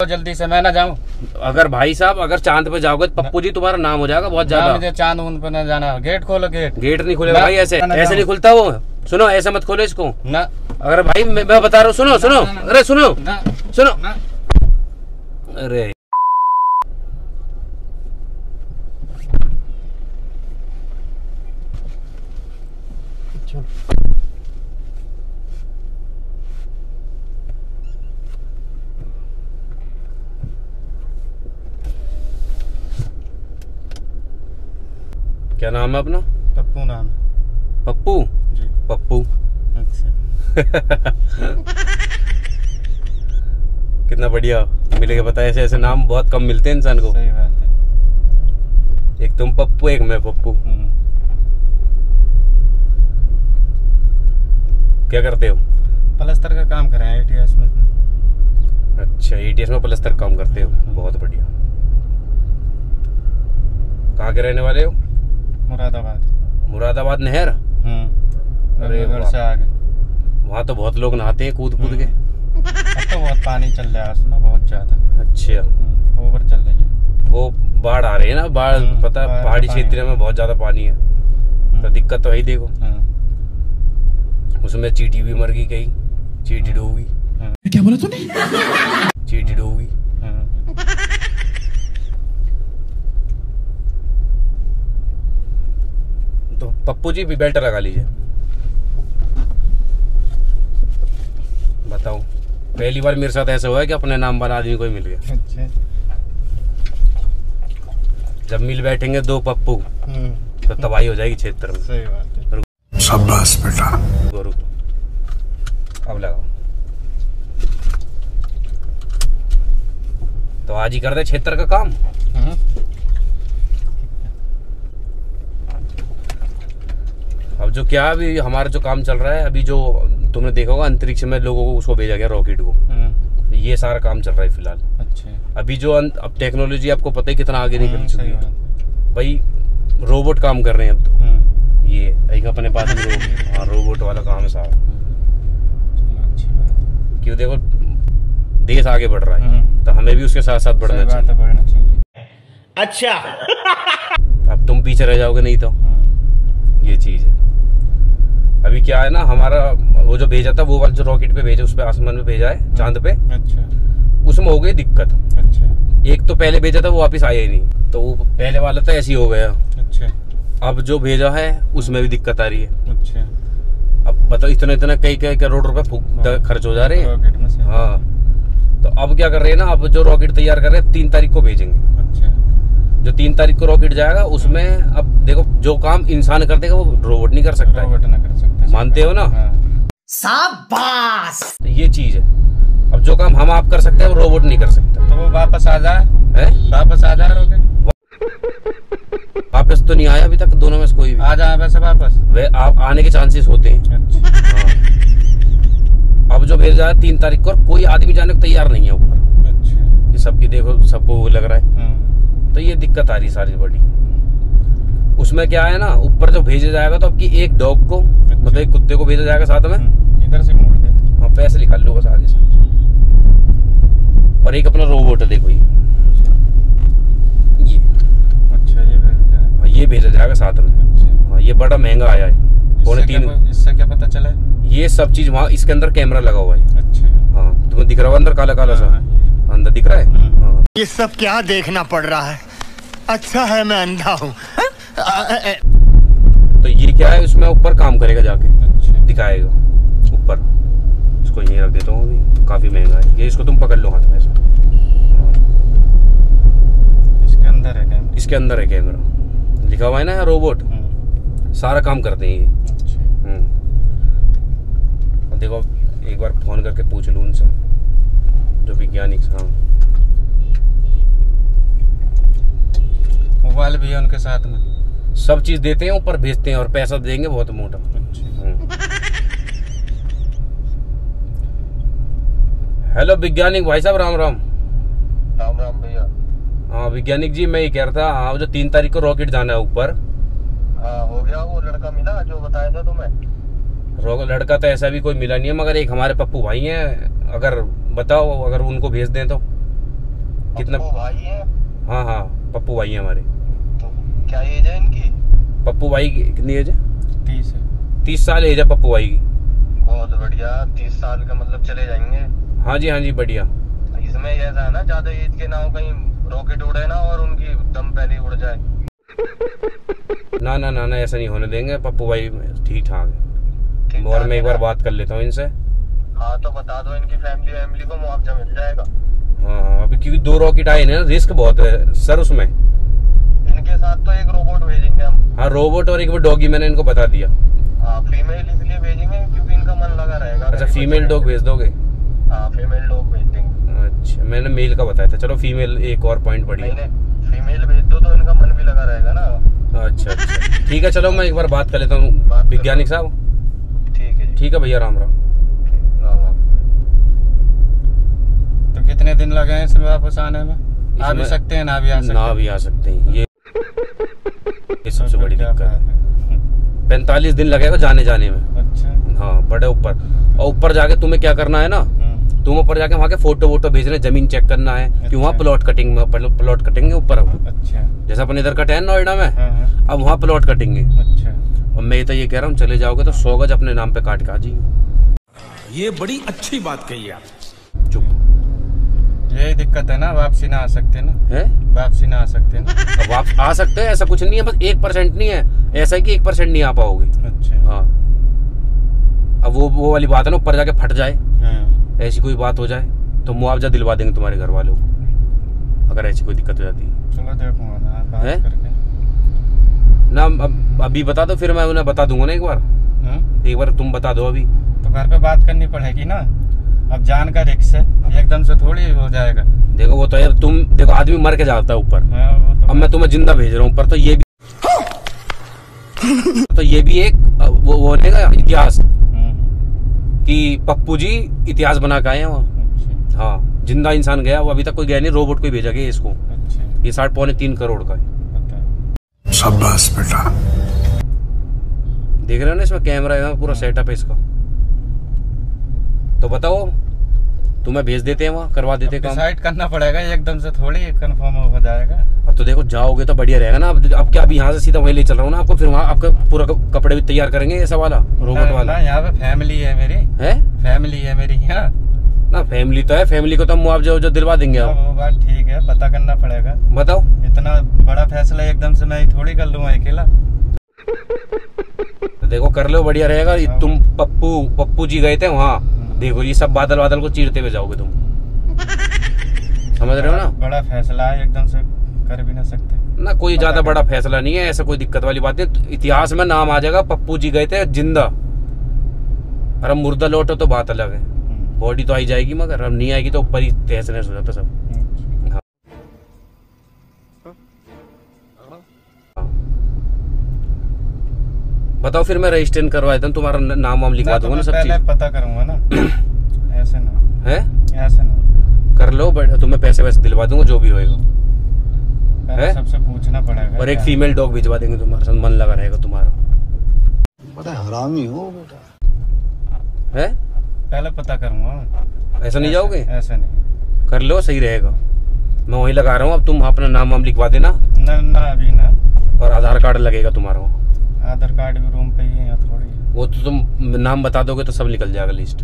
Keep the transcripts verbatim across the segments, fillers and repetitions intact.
जल्दी से, मैं ना जाऊँ। अगर भाई साहब अगर चांद पे जाओगे तो पप्पू जी तुम्हारा नाम हो जाएगा बहुत ज्यादा। मुझे चांद उन पे न जाना। गेट खोलो, गेट गेट नहीं खुलेगा भाई, ऐसे ऐसे नहीं खुलता वो। सुनो ऐसे मत खोलो इसको ना। अगर भाई मैं, मैं बता रहा हूँ, सुनो सुनो, अरे सुनो सुनो, अरे क्या नाम है अपना? पप्पू नाम है। पप्पू जी। पप्पू अच्छा। कितना बढ़िया मिलेगा पता है, ऐसे ऐसे नाम बहुत कम मिलते हैं इंसान को। सही बात है। एक तुम पप्पू, एक मैं पप्पू। क्या करते हो? प्लस्तर का काम कर रहे हैं एटीएस में। अच्छा, एटीएस में प्लस्तर काम करते हो, बहुत बढ़िया। कहाँ के रहने वाले हो? मुरादाबाद। मुरादाबाद नहर। अरे घर से आगे वहाँ तो बहुत लोग नहाते हैं कूद कूद के। अब तो बहुत पानी चल रहा है उसमें, बहुत ज्यादा। अच्छा, ओवर चल रही है वो बाढ़ आ रही है ना, बाढ़ पता है पहाड़ी क्षेत्र में बहुत ज्यादा पानी है, तो दिक्कत तो है ही। देखो उसमें चींटी भी मर गई, कहीं चींटी डूब गई। क्या बोला तूने? चींटी डूब गई। तो पप्पू जी भी बेल्ट लगा लीजिए। बताओ, पहली बार मेरे साथ ऐसा हुआ है कि अपने नाम वाला आदमी कोई मिल गया। अच्छा। जब मिल बैठेंगे दो पप्पू तो तबाही हो जाएगी क्षेत्र में। सही बात है। शाबाश बेटा। रुको, अब लगाओ। तो आज ही कर दे क्षेत्र का काम। अब जो क्या अभी हमारा जो काम चल रहा है, अभी जो तुमने देखा होगा अंतरिक्ष में लोगों को उसको भेजा गया, रॉकेट को। ये सारा काम चल रहा है फिलहाल। अच्छा। अभी जो अब टेक्नोलॉजी आपको पता है कितना आगे निकल चुकी है भाई, रोबोट काम कर रहे हैं अब तो। ये एक अपने पास में रो, हाँ रोबोट वाला काम है सारा। क्यों, देखो देश आगे बढ़ रहा है तो हमें भी उसके साथ साथ बढ़ना चाहिए। बढ़ना चाहिए। अच्छा। अब तुम पीछे रह जाओगे नहीं तो, ये चीज है। अभी क्या है ना, हमारा वो जो भेजा था, वो वाला जो रॉकेट पे भेजा, उस पे आसमान में भेजा है, चांद पे। अच्छा। उसमें हो गई दिक्कत। अच्छा। एक तो पहले भेजा था वो वापस आया ही नहीं, तो वो पहले वाला था ऐसे ही हो गया। अच्छा। अब जो भेजा है उसमें भी दिक्कत आ रही है। अच्छा। अब बताओ, इतना इतना कई कई करोड़ रुपए खर्च हो जा रहे हैं। हाँ, तो अब क्या कर रहे हैं ना, अब जो रॉकेट तैयार कर रहे हैं तीन तारीख को भेजेंगे। अच्छा। जो तीन तारीख को रॉकेट जाएगा उसमें अब देखो, जो काम इंसान कर देगा वो रोबोट नहीं कर सकता। रोबोट ना कर सकता। मानते हो ना? शाबाश। तो ये चीज है, अब जो काम हम आप कर सकते हैं वो रोबोट नहीं कर सकता। तो वो वापस आ जाए है, वापस आ जाए रॉकेट। वापस तो नहीं आया अभी तक, दोनों में से कोई भी आ जाए वैसे वापस। वे आप आने के चांसेस होते हैं। अच्छा। हाँ। अब जो भेजा है तीन तारीख को, कोई आदमी जाने को तैयार नहीं है ऊपर। अच्छा। ये सबकी देखो, सबको वो लग रहा है, तो ये दिक्कत आ रही सारी बड़ी। उसमें क्या है ना, ऊपर जो भेजा जाएगा तो आपकी एक डॉग को, अच्छा। मतलब एक कुत्ते को भेजा जाएगा साथ में, इधर से मोड़ देते। हाँ, पैसे निकाल लो बस आगे से। और एक अपना रोबोट है, देखो ये ये अच्छा, ये भेजा जाएगा। हाँ, ये भेजा जाएगा साथ में। अच्छा। हाँ, ये बड़ा महंगा आया है, पौने तीन। इससे क्या पता चला? ये सब चीज वहाँ इसके अंदर कैमरा लगा हुआ है। अच्छा। हाँ, तुम्हें दिख रहा है अंदर काला काला सा? अंदर दिख रहा है। हाँ। ये सब क्या देखना पड़ रहा है? अच्छा है मैं अंधा हूँ। तो ये क्या है, उसमें ऊपर काम करेगा जाके। अच्छा। दिखाएगा ऊपर। इसको यहीं रख देता हूँ, अभी काफी महंगा है ये। इसको तुम पकड़ लो हाथ में से। इसके अंदर है कैमरा। इसके अंदर है कैमरा, लिखा हुआ है ना रोबोट। सारा काम करते हैं ये। अच्छा। और देखो, एक बार फोन करके पूछ लूँ उनसे, जो वैज्ञानिक। हाँ, मोबाइल भी है उनके साथ में, सब चीज देते हैं, ऊपर भेजते हैं और पैसा देंगे बहुत मोटा। हेलो वैज्ञानिक भाई साहब, राम राम। राम राम भैया। हाँ वैज्ञानिक जी, मैं ये कह रहा था, हाँ जो तीन तारीख को रॉकेट जाना है ऊपर। हाँ हो गया, वो लड़का मिला जो बताया था तुम्हें? लड़का तो ऐसा भी कोई मिला नहीं है, मगर एक हमारे पप्पू भाई हैं, अगर बताओ, अगर उनको भेज दें तो। कितना? पप्पू भाई है? हाँ हाँ पप्पू भाई है हमारे। तो क्या एज है इनकी? पप्पू भाई की कितनी एज है? तीस है। तीस साल एज है पप्पू भाई की। बहुत बढ़िया, तीस साल का मतलब चले जाएंगे। हाँ जी हाँ जी बढ़िया। इसमें ऐसा है ना, ज्यादा एज के ना हो, कहीं रॉकेट उड़े ना और उनकी दम पहले उड़ जाए। ना ना ना ना ऐसा नहीं होने देंगे, पप्पू भाई ठीक ठाक है। ठीक और ठाक मैं एक है बार ना? बात कर लेता हूँ इनसे। हाँ तो बता दो, इनकी फैमिली वैमिली को मुआवजा मिल जाएगा। हाँ हाँ अभी क्योंकि दो रॉकेट आए ना, रिस्क बहुत है सर उसमें। इनके साथ तो एक रोबोट भेजेंगे हम। हाँ रोबोट और एक वो डॉगी मैंने इनको बता दिया। हाँ फीमेल इसलिए भेजेंगे क्योंकि इनका मन लगा रहेगा। अच्छा फीमेल डॉग भेज दोगे? हाँ फीमेल डॉग भेज देंगे। अच्छा मैंने मेल का बताया था, चलो फीमेल एक और पॉइंट बढ़िया। नहीं नहीं, फीमेल भेज दो तो इनका मन भी लगा रहेगा ना। अच्छा अच्छा ठीक है, चलो मैं एक बार बात कर लेता हूँ बात कर वैज्ञानिक साहब। ठीक है जी। ठीक है भैया, राम राम। राम राम। तो कितने दिन लगे हैं इसमें वापस आने में? आ भी इसमें- सकते हैं ना भी आ सकते ना भी आ सकते हैं, ये ये सबसे बड़ी दिक्कत है। पैंतालीस दिन लगेगा जाने जाने में। अच्छा। हाँ बड़े ऊपर, और ऊपर जाके तुम्हें क्या करना है ना, हम्म, तुम ऊपर जाके वहाँ के फोटो वोटो भेजने, जमीन चेक करना है कि वहाँ अच्छा। प्लॉट कटिंग में प्लॉट कटेंगे ऊपर। अच्छा। जैसा अपन इधर कटे हैं नोएडा में, हाँ हाँ। अब वहाँ प्लॉट कटेंगे। अच्छा। और मैं तो ये कह रहा हूँ चले जाओगे तो सौ गज अपने नाम पे काट के आ जाइए। ये बड़ी अच्छी बात कही आप। चुप यही दिक्कत है ना, वापसी ना आ सकते ना, है। वापसी ना आ सकते ना। अब आप आ सकते हैं, ऐसा कुछ नहीं है, बस एक परसेंट नहीं है, ऐसा है कि एक परसेंट नहीं आ पाओगे। अच्छा। हाँ अब वो वो वाली बात है ना, ऊपर जाके फट जाए, हाँ। ऐसी कोई बात हो जाए तो मुआवजा दिलवा देंगे तुम्हारे घर वालों को, अगर ऐसी कोई दिक्कत हो जाती है। चलो देखूंगा ना बात है? करके। ना अब अभी बता दो, फिर मैं उन्हें बता दूंगा ना एक बार। हम्म? एक बार तुम बता दो अभी। तो घर पे बात करनी पड़ेगी ना, अब जान का रिक्स है, एकदम से थोड़ी हो जाएगा। देखो वो तो है, तुम देखो आदमी मर के जाता है ऊपर, हाँ, वो तो अब मैं तुम्हें जिंदा भेज रहा हूँ ऊपर, तो ये भी तो ये भी एक वो वो लेगा इतिहास हम्म, कि पप्पू जी इतिहास बना के आए हैं वहाँ। अच्छा। हाँ जिंदा इंसान गया, वो अभी तक कोई गया नहीं, रोबोट को ही भेजा गया इसको। अच्छा। ये साठ पौने तीन करोड़ का है। बताओ। शाबाश बेटा। देख रहे हो ना, इसमें कैमरा है, पूरा सेटअप है इसका। तो बताओ, तुम्हें भेज देते हैं वहाँ, करवा देते काम। डिसाइड करना पड़ेगा, एकदम से थोड़ी कंफर्म हो जाएगा। अब तो देखो जाओगे तो बढ़िया रहेगा ना। अब अब क्या, अभी यहाँ से सीधा वहीं ले चल रहा हूँ ना आपको, फिर वहाँ आपका पूरा कपड़े भी तैयार करेंगे, ऐसा वाला रोबोट ना, वाला ना, यहाँ पे फैमिली है मेरी, है फैमिली है मेरी यहाँ। ना। फैमिली तो है, फैमिली को तो हम मुआवजा जो दिलवा देंगे। अब अब वो बात ठीक है, पता करना पड़ेगा। बताओ, इतना बड़ा फैसला एकदम से मैं ही थोड़ी कर लूंगा अकेला। तो देखो कर लो, बढ़िया रहेगा। ये तुम पप्पू पप्पू जी गए थे वहाँ, देखो ये सब बादल बादल को चीरते हुए जाओगे तुम, समझ रहे हो ना। बड़ा फैसला है, एकदम से कर भी ना सकते ना कोई ज्यादा बड़ा फैसला नहीं है, ऐसा कोई दिक्कत वाली बात नहीं। इतिहास में नाम आ जाएगा, पप्पू जी गए थे जिंदा। और अब मुर्दा लौटो तो बात अलग है, बॉडी तो आई जाएगी, मगर अब नहीं आएगी तो ऊपर ही तहस नहस हो जाता सब। हाँ। बताओ फिर मैं रजिस्ट्रेशन करवा देता हूँ, तुम्हारा न- नाम वाम लिखवा ना, तो दूंगा ना मैं सब पहले चीज। पता करूंगा ना। ऐसे ना, है ऐसे ना, कर लो, बट तुम्हें पैसे वैसे दिलवा दूंगा जो भी होएगा। पहले है? सबसे पूछना पड़ेगा। और एक क्या- फीमेल डॉग भिजवा देंगे, तुम्हारे साथ मन लगा रहेगा तुम्हारा। बड़ा हरामी हो बेटा। है पहले पता करूंगा। ऐसा नहीं जाओगे? ऐसे नहीं। कर लो, सही रहेगा। मैं वहीं लगा रहा हूँ, अब तुम अपना नाम वाम लिखवा देना, ना ना अभी ना, और आधार कार्ड लगेगा तुम्हारा वहाँ। आधार कार्ड भी रूम पे ही है, यहाँ थोड़ी है। वो तो तुम नाम बता दोगे तो सब निकल जाएगा लिस्ट,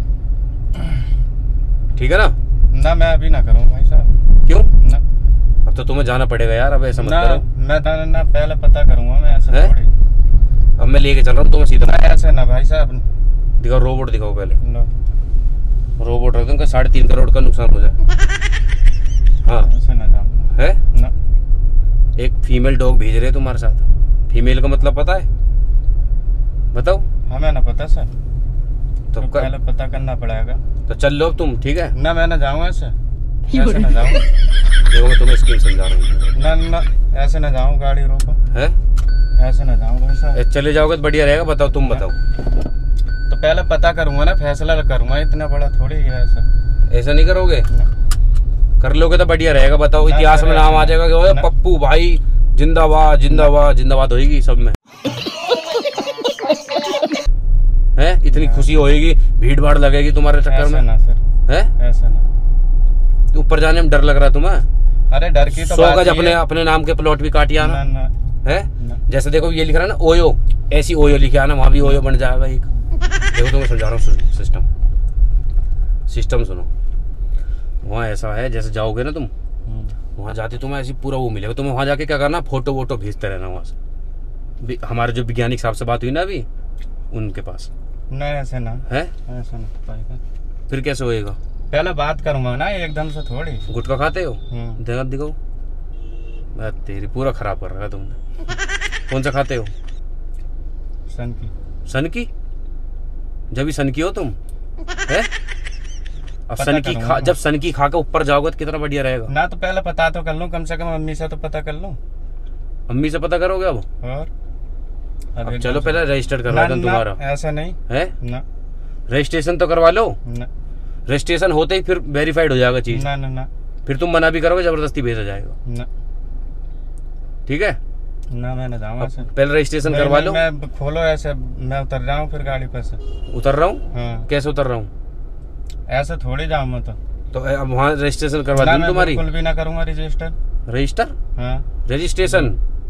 ठीक है ना। ना मैं अभी ना करूँ भाई साहब। क्यों? ना अब तो तुम्हें जाना पड़ेगा यार, अब ऐसा मत ना, करो। मैं ना, ना पहले पता करूंगा मैं, ऐसे है? थोड़ी। अब मैं लेके चल रहा हूँ तुम्हें सीधा। ना ऐसे ना भाई साहब। दिखाओ रोबोट, दिखाओ पहले लो, रोबोट रख दूंगा, साढ़े तीन करोड़ का नुकसान हो जाए। हाँ ऐसे ना जाऊँ है। ना। एक फीमेल डॉग भेज रहे हैं तुम्हारे साथ। फीमेल का मतलब पता है? बताओ। हमें ना पता सर, तो तो कर, पहले पता करना पड़ेगा। तो चल लो तुम, ठीक है। ना मैं ना जाऊँ ऐसे, ऐसे ना जाऊँ। देखो मैं तुम्हें स्कीम समझा रहा हूँ। ना ना ऐसे ना जाऊँ, गाड़ी रोको। है? ऐसे ना जाऊँ भाई साहब। ए, चले जाओगे तो बढ़िया रहेगा। बताओ, तुम बताओ। तो पहले पता करूंगा ना, फैसला करूंगा, इतना बड़ा थोड़ी है ऐसा। ऐसा नहीं करोगे? ना, कर लोगे तो बढ़िया रहेगा। बताओ, ना, इतिहास में ना, नाम आ ना, जाएगा कि ओए ना। पप्पू भाई जिंदाबाद जिंदाबाद जिंदाबाद होएगी सब में। है? इतनी खुशी होएगी, भीड़ भाड़ लगेगी तुम्हारे चक्कर ऐसे में। ना सर, है? ऐसे ना। तो ऊपर जाने में डर लग रहा तुम्हें? अरे डर की तो सौ बात गज ही अपने है। अपने नाम के प्लॉट भी काटिए ना आना ना है। ना। जैसे देखो ये लिख रहा है ना ओयो, ऐसी ओयो लिखे आना, वहां भी ओयो बन जाएगा एक। देखो तुम्हें समझा रहा हूँ सिस्टम सिस्टम सुनो। वहाँ ऐसा है जैसे जाओगे ना तुम, वहाँ जाते तुम्हें ऐसी पूरा वो मिलेगा। तुम्हें वहाँ जाके क्या करना, फोटो वोटो भेजते रहना वहाँ से। भी- हमारे जो वैज्ञानिक साहब से बात हुई ना अभी, उनके पास नहीं ऐसे ना है। ऐसे ना पाएगा। फिर कैसे होएगा? पहले बात करूंगा ना एकदम से थोड़ी। गुटखा खाते हो? हम्म। देखा दिखाओ। मैं तेरी पूरा खराब कर रहा है तुमने। कौन सा खाते हो? सन की। सन की? जब भी सन की हो तुम है। अब पता सन की करूंगा खा, मैं। जब सन की खा के ऊपर जाओगे तो कितना बढ़िया रहेगा। ना तो पहले पता तो कर लूं, कम से कम अम्मी से तो पता कर लूं। अम्मी से पता करोगे अब? और अब एकदम चलो से- पहले रजिस्टर करवा ना, दो ना, तुम्हारा ऐसा नहीं है। ना रजिस्ट्रेशन तो करवा लो। ना रजिस्ट्रेशन होते ही फिर वेरीफाइड हो जाएगा चीज। ना ना ना फिर तुम मना भी करोगे, जबरदस्ती भेजा जाएगा। ना ठीक है, ना मैं ना जाऊंगा ऐसे। पहले रजिस्ट्रेशन नहीं, करवा नहीं, लो। मैं खोलो ऐसे, मैं उतर जाऊं फिर गाड़ी पर से। उतर रहा हूँ? हाँ कैसे उतर रहा हूँ? ऐसे थोड़ी जाऊं मैं तो। तो अब वहाँ रजिस्ट्रेशन करवा ना दूँ मैं तुम्हारी। बिल्कुल भी ना करूंगा रजिस्टर। रजिस्टर हाँ रजिस्ट्रेशन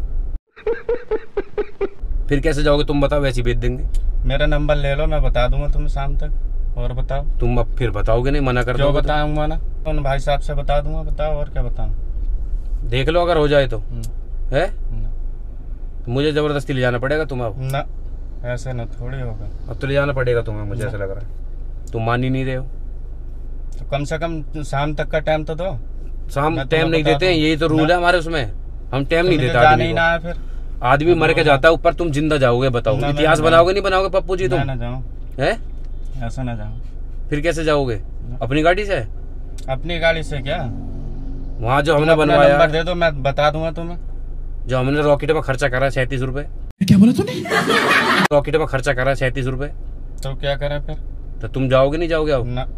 फिर कैसे जाओगे तुम बताओ, वैसे ही भेज देंगे। मेरा नंबर ले लो, मैं बता दूंगा तुम्हें शाम तक। और बताओ तुम अब फिर बताओगे नहीं, मना कर जो दोगे तो। बताऊंगा ना उन भाई साहब से बता दूंगा। बताओ और क्या बताऊं। देख लो अगर हो जाए तो हम्म, है। ना, तो मुझे जबरदस्ती ले जाना पड़ेगा तुम्हें अब। ना ऐसे ना थोड़ी होगा। अब तो ले जाना पड़ेगा तुम्हें, मुझे ऐसा लग रहा है। तुम मान ही नहीं रहे हो। तो कम से कम शाम तक का टाइम तो दो। शाम मैं टाइम तुम्हें नहीं बता देते हैं, दूं। यही तो रूल ना। है हमारे उसमें। हम टाइम नहीं मुझे देते जाना आदमी ही को। ना है फिर। आदमी मर के जाता है ऊपर, तुम जिंदा जाओगे बताओ। ना, मैं इतिहास ना बनाओगे नहीं बनाओगे पप्पू जी मैं तुम ना जाऊं, है। ऐसा ना जाऊं। फिर कैसे जाओगे? अपनी गाड़ी से? अपनी गाड़ी से क्या? वहाँ जो हमने तुम अपना बनवाया, नंबर दे दो, मैं बता दूंगा तुम्हें। जो हमने रॉकेट में खर्चा करा सैंतीस रुपए। क्या बोला तूने? रॉकेट में खर्चा करा सैंतीस रुपए। तो क्या करें फिर? तो तुम जाओगे नहीं जाओगे अब? ना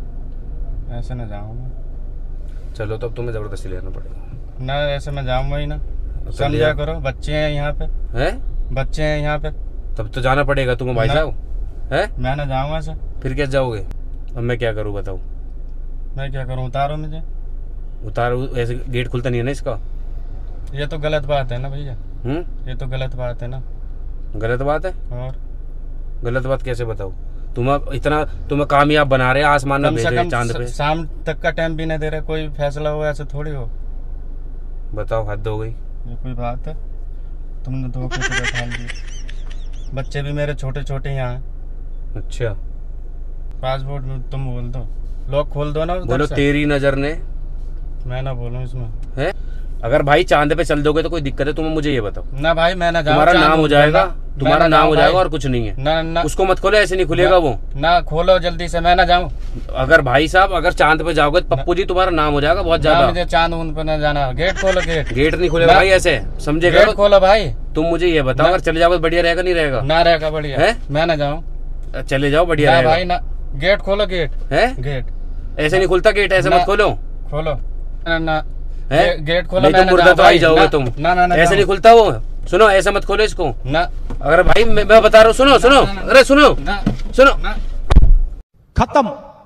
ऐसे ना जाऊंगा। चलो तब तुम्हें जबरदस्ती लेना पड़ेगा। ना ऐसे मैं जाऊंगा ही ना। तो समझा लिया। करो, बच्चे हैं यहाँ पे, है बच्चे हैं यहाँ पे। तब तो जाना पड़ेगा तुम्हें भाई ना। साहब है। मैं ना जाऊंगा ऐसे। फिर कैसे जाओगे? अब मैं क्या करूँ बताओ। मैं क्या करूँ? उतारो मुझे। उतारो ऐसे, गेट खुलता नहीं है ना इसका। ये तो गलत बात है ना भैया, हम्म ये तो गलत बात है ना। गलत बात है। और गलत बात कैसे बताओ? तुम अब इतना तुम्हें कामयाब बना रहे हैं, आसमान में कम भेज से रहे हैं, कम चांद पे। श- शाम तक का टाइम भी नहीं दे रहे। कोई फैसला हो ऐसे थोड़ी हो। बताओ हद हो गई। ये कोई बात है? तुमने धोखे से बैठा दिए। बच्चे भी मेरे छोटे छोटे यहाँ हैं। अच्छा पासपोर्ट में तुम बोल दो, लॉक खोल दो ना उधर बोलो से। तेरी नजर ने मैं ना बोलूं इसमें। है। अगर भाई चांद पे चल दोगे तो कोई दिक्कत है तुम्हें, मुझे ये बताओ। ना भाई मैं ना जाऊं। तुम्हारा चांद नाम हो पे, जाएगा, मैं- तुम्हारा मैं ना नाम जाऊं हो जाएगा भाई। और कुछ नहीं है। ना ना उसको मत खोलो, ऐसे नहीं खुलेगा वो। ना खोलो जल्दी से, मैं ना जाऊं। अगर भाई साहब अगर चांद पे जाओगे तो पप्पू जी तुम्हारा नाम हो जाएगा बहुत ना ज्यादा। मुझे चांद उन पे ना जाना। गेट खोलो, गेट गेट नहीं खुलेगा ना। भाई ऐसे, समझे गेट करो। खोलो भाई। तुम मुझे ये बताओ, ना। अगर चले जाओगे तो बढ़िया रहेगा नहीं रहेगा? ना रहेगा बढ़िया है? मैं ना जाऊं। चले जाओ बढ़िया ना भाई रहेगा। ना। गेट खोलो, गेट है गेट ऐसे नहीं खुलता गेट, ऐसे ना। मत खोलो। खोलो ना ना। है गे- गेट खोलो। नहीं मैं तो ना मुर्दा जाऊं तो आई भाई। जाओगे ना, तुम। ना मैं ना ऐसे जाऊं। नहीं खुलता वो। सुनो ऐसे मत खोलो इसको। ना अगर भाई मैं, मैं बता रहा हूँ, सुनो सुनो, ना, ना, अरे सुनो ना सुनो। ना। खत्म।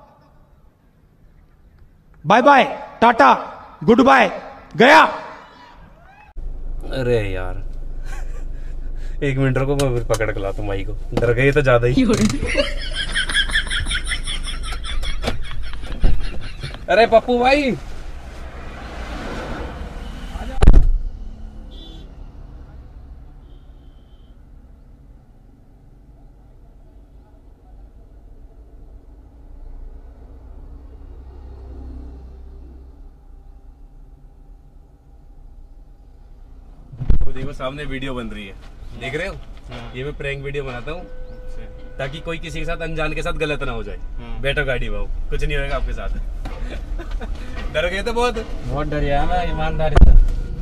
बाय बाय, टाटा, गुड बाय, गया। अरे यार एक मिनट रुको, मैं फिर पकड़ के लाता हूँ भाई को। डर गए तो ज्यादा ही। अरे पप्पू भाई वो देखो सामने वीडियो बन रही है, देख रहे हो? ये मैं प्रैंक वीडियो बनाता हूँ ताकि कोई किसी के साथ अनजान के साथ गलत ना हो जाए। बैठो गाड़ी भाव, कुछ नहीं होगा आपके साथ। डर गए थे बहुत। बहुत डरिया है मैं ईमानदारी से।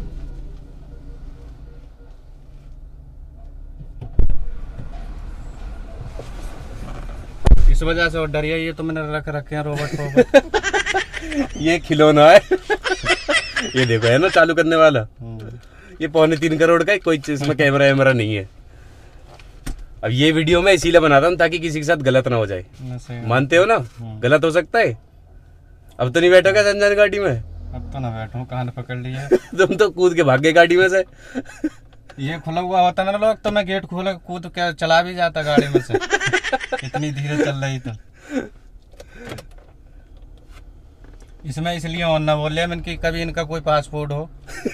इस वजह से और डरिया। ये तो मैंने रख रखे हैं रोबोट रोबोट। ये खिलौना है। ये देखो है ना चालू करने वाला। ये पौने तीन करोड़ का है, कोई इसमें कैमरा वैमरा नहीं है। अब ये वीडियो मैं इसीलिए बनाता हूँ ताकि किसी के साथ गलत ना हो जाए। मानते हो ना? गलत हो सकता है। अब तो नहीं बैठोगे अनजान गाड़ी में? अब तो ना बैठूं, कान पकड़ लिए। तुम तो कूद के भागे गाड़ी में से। ये खुला हुआ होता ना लोग तो मैं गेट खोल कूद के चला भी जाता गाड़ी में से। इतनी धीरे चल रही तो। इसमें इसलिए ऑन ना बोल लिया मैंने कि कभी इनका कोई पासपोर्ट हो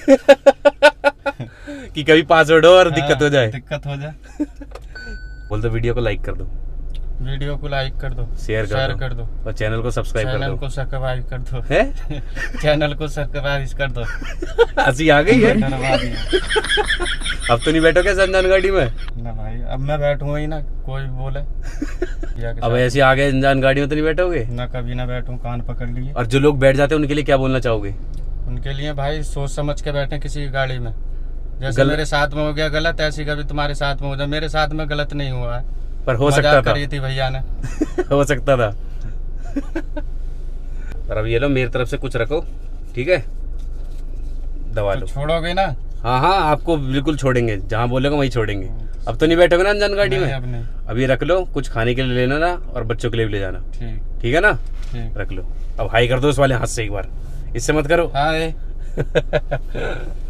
कि कभी पासवर्ड हो और दिक्कत हो जाए। दिक्कत हो जाए। बोल दो वीडियो को लाइक कर दो, वीडियो को लाइक कर दो, शेयर कर, शेयर दो, कर दो और चैनल को सब्सक्राइब कर चैनल दो। को सब्सक्राइब कर दो है चैनल को सब्सक्राइब कर दो। हंसी आ गई है। डरवा दिया। अब तो नहीं बैठोगे अनजान गाड़ी में? ना भाई अब मैं बैठूंगा ही ना, कोई बोले अब ऐसे आ गए अनजान गाड़ी में तो नहीं बैठोगे? ना कभी ना बैठूं, कान पकड़ लिए। और जो लोग बैठ जाते हैं उनके लिए क्या बोलना चाहोगे? उनके लिए भाई सोच समझ के बैठे किसी गाड़ी में। जैसे गल... मेरे साथ में हो गया गलत, ऐसी कभी तुम्हारे साथ में हो जाए। मेरे साथ में गलत नहीं हुआ है, पर हो सकता था। करी थी भैया ने। हो सकता था। पर अब ये लो मेरी तरफ से कुछ रखो, ठीक है? दवा तो लो। छोड़ोगे ना? हाँ हाँ आपको बिल्कुल छोड़ेंगे, जहाँ बोलेगा वहीं छोड़ेंगे। अब तो नहीं बैठोगे ना अनजान गाड़ी में? अब नहीं। अब ये रख लो, कुछ खाने के लिए लेना ना, और बच्चों के लिए भी ले जाना। ठीक ठीक है ना? ठीक। रख लो। अब हाई कर दो उस वाले हाथ से एक बार, इससे मत करो। हाँ